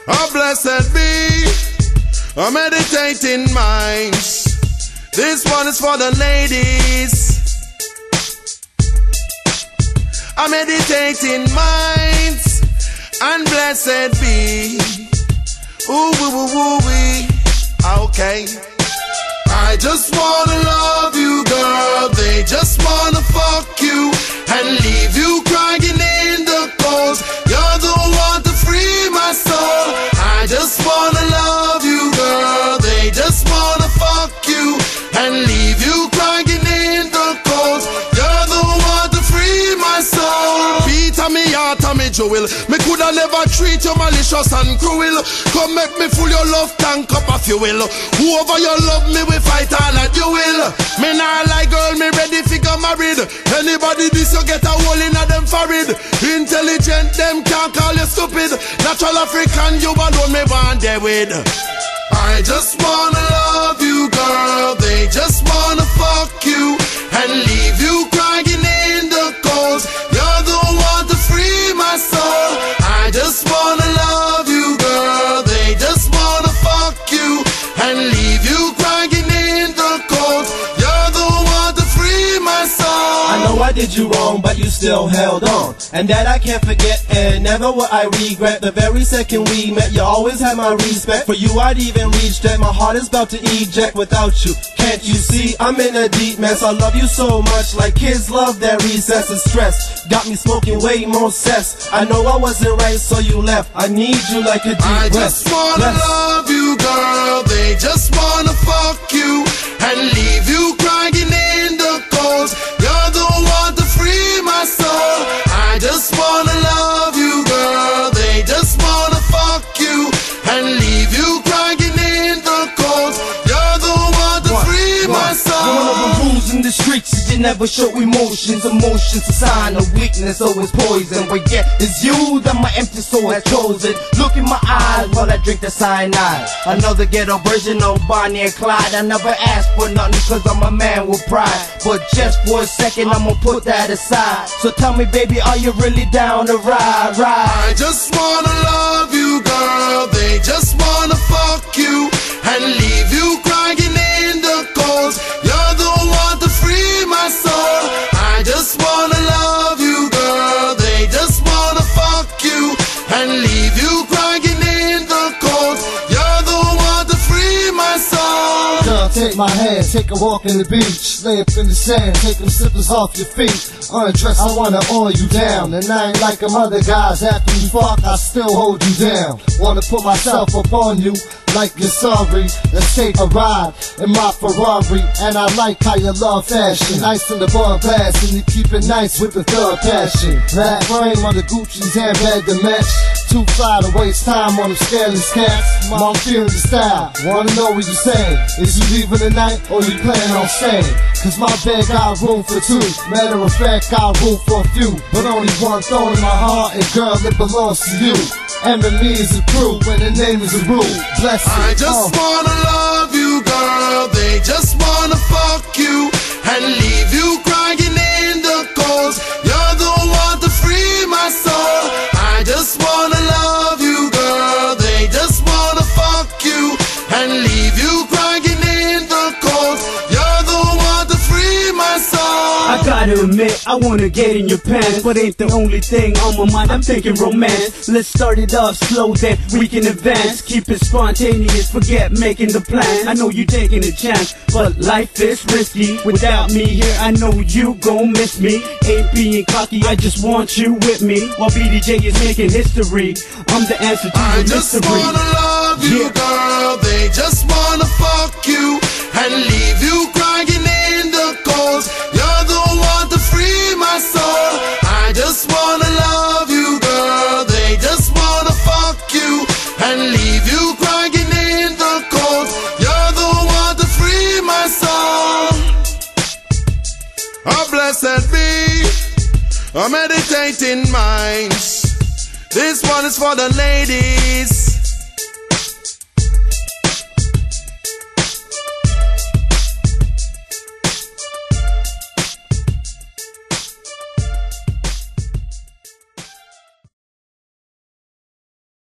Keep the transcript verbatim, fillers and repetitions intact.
Oh, blessed be a meditating minds. This one is for the ladies. A meditating minds, and blessed be. Ooh, woo, woo, woo, wee. Okay. I just wanna love you, girl. They just wanna fuck you and leave you crying in the cold. You're the one to free my soul. I just wanna love you, girl. They just wanna fuck you and leave you crying in the cold. You're the one to free my soul. Peter, me heart and me jewel. Me coulda never treat you malicious and cruel. Come make me full your love tank up of fuel. Whoever you love me, we fight all that you will. Me nah like girl, me ready fi get married. Anybody this you get a hole in a them forehead. Intelligent, them can't call you stupid. Natural African, you alone me want there with. I just wanna love you, girl. They just wanna fuck you and leave you crying in the cold. You're the one to free my soul. I just wanna love you, girl. They just wanna fuck you and leave you crying in the cold. You're the one to free my soul. I know I did you wrong, but you still held on, and that I can't forget, and never will I regret. The very second we met, you always had my respect. For you I'd even reach that. My heart is about to eject without you. Can't you see I'm in a deep mess? I love you so much, like kids love their recess and stress. Got me smoking way more cess. I know I wasn't right, so you left. I need you like a deep I breath. just wanna Bless. love you, girl. They just wanna fuck you and leave you crying in the cold. You're the one to free my soul. I just wanna love you, girl. They just wanna fuck you and leave you crying in the cold. You're the one to free my soul. One of the rules in the streets is you never show emotions. Emotions a sign of weakness, always poison. But yet it's you that my empty soul has chosen. Look in my eyes while I drink the cyanide. Another ghetto version of Bonnie and Clyde. I never asked for nothing cause I'm a man with pride. But just for a second I'ma put that aside. So tell me baby, are you really down to ride, ride? I just wanna love you, girl. They just wanna fuck you and leave you crying in the cold. You're the one to free my soul. I just wanna love you, girl. They just wanna fuck you and leave you crying in the cold. You're the one to free my soul. Girl, take my hand, take a walk in the beach. Lay up in the sand, take them slippers off your feet. Undress, I wanna oil you down. And I ain't like them other guys. After you fuck, I still hold you down. Wanna put myself upon you like you're sorry. Let's take a ride in my Ferrari. And I like how you love fashion. Nice in the bar glass, and you keep it nice with the third passion. That frame on the Gucci's handbag to match. Too fly to waste time on them scaleless cats. Mom feeling the style, wanna know what you saying. Is you leaving tonight or you planning on staying? Cause my bed got room for two. Matter of fact, got room for a few. But only one thought in my heart, and girl, it belongs to you. Emily is a crew, when the name is a rule. Bless you. I just wanna love you, girl. They just wanna fuck you and leave you crying in the cold. You're the one to free my soul. I just wanna love you, girl. They just wanna fuck you and leave you crying in the cold. You're the one to free my soul. I gotta admit, I wanna get in your pants, but ain't the only thing on my mind. I'm thinking romance. Let's start it off slow, then we can advance. Keep it spontaneous, forget making the plan. I know you taking a chance, but life is risky. Without me here, I know you gon' miss me. Ain't being cocky, I just want you with me. While B D J is making history, I'm the answer to I your just mystery. wanna love you, Yeah. girl. They just wanna fuck you and leave you crying in the cold. You're the one to free my soul. I just wanna love you, girl. They just wanna fuck you and leave you crying in the cold. You're the one to free my soul. Oh, blessed be a meditating minds. This one is for the ladies.